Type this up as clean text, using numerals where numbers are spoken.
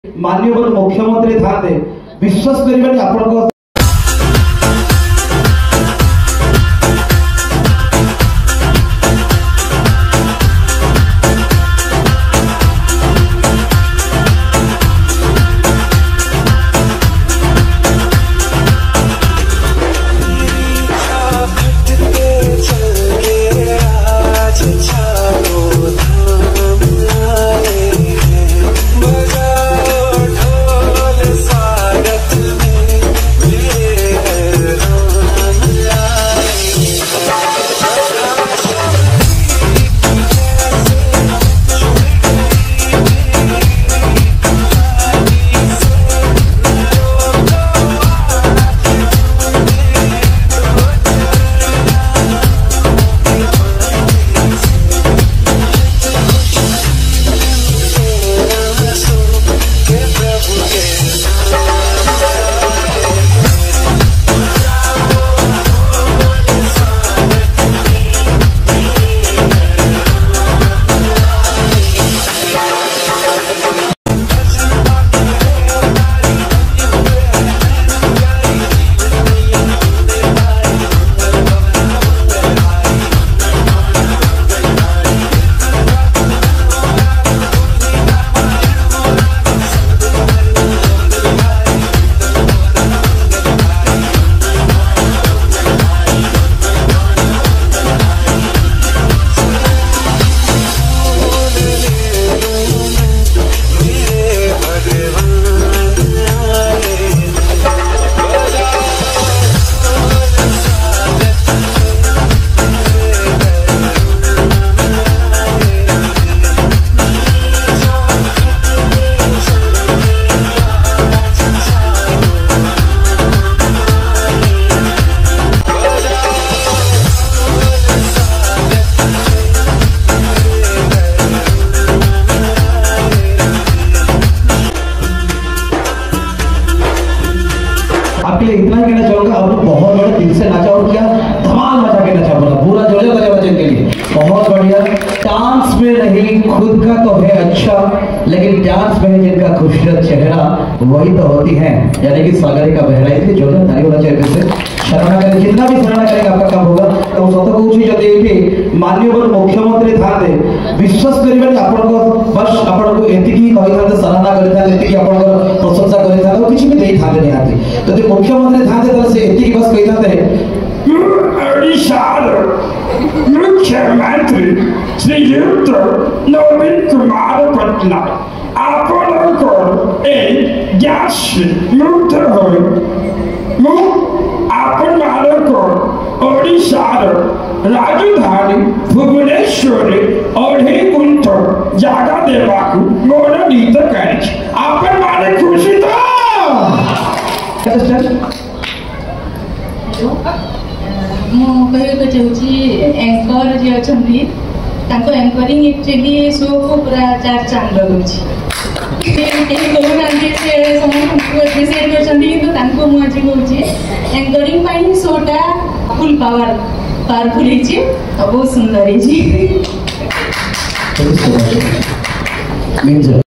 माननीय मुख्यमंत्री था विश्वास करें आप आपके लिए इतना ही कहना चाहूंगा। आपने बहुत बड़े दिल से नाचा और क्या धमाल मचा के नाचा, बोला पूरा जोड़े बजे बच्चे के लिए बहुत बढ़िया। डांस में नहीं खुद का तो है अच्छा, लेकिन डांस में जिनका खूबसूरत चेहरा वही तो होती है, यानी कि सागरिका बेहरा। इसलिए जोरदार ताली होना चाहिए। फिर शरणा करें, जितना भी शरणा करेगा आपका काम होगा। तो सत कहूँ जब ये माननीय मुख्यमंत्री था विश्वास करें आप बस आपको एति कही सराहना करते प्रशंसा करते किसी भी नहीं था निहाती। तो मुख्यमंत्री था से एति बस कही मुख्यमंत्री श्रीयुक्त नवीन कुमार पट्टनायक आपन गैस मुक्त हो आपण ओडिशार राजधानी भुवनेश्वर अढ़े गुंठ जागा देवाकू मनोनीत करिछि। आपण माने खुशी तो कहते एंकर जी अच्छा एंकरिंग एक्चुअली शो को पूरा चार चांद लगुच एंकरिंग शोटा फुल पावरफुल बहुत सुंदर है।